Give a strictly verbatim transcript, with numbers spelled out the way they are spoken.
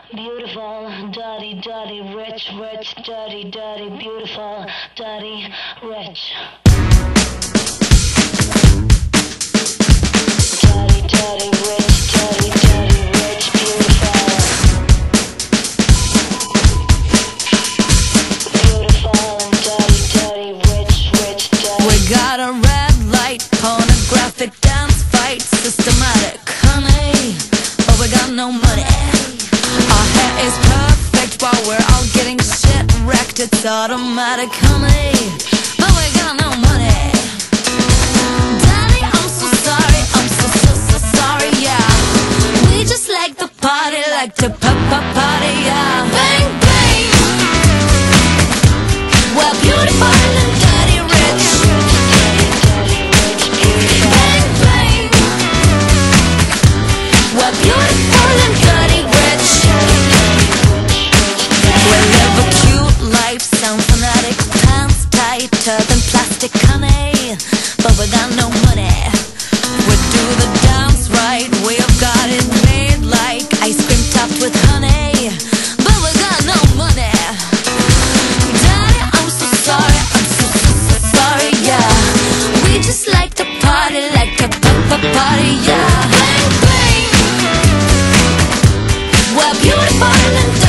Beautiful, dirty, dirty, rich, rich, dirty, dirty, beautiful, dirty, rich. Dirty, dirty, rich, dirty, dirty, rich, beautiful. Beautiful and dirty, dirty, rich, rich, dirty. We got a red light, pornographic dance fight, systematic, honey, but we got no money. Our hair is perfect, but we're all getting shit wrecked. It's automatic, honey, but we got no money. Daddy, I'm so sorry, I'm so, so, so sorry, yeah. We just like the party, like to pop, pop, party, yeah. Bang, bang. We're beautiful and dirty rich. Bang, bang. We're beautiful and dirty rich. We live a cute life, sound fanatic, pants tighter than plastic, honey, but we got no money. We do the dance right, we've got it made like ice cream topped with honey, but we got no money. Daddy, I'm so sorry, I'm so, so, so sorry, yeah. We just like to party, like to pop, pop, party, yeah. Bang, bang. We're beautiful and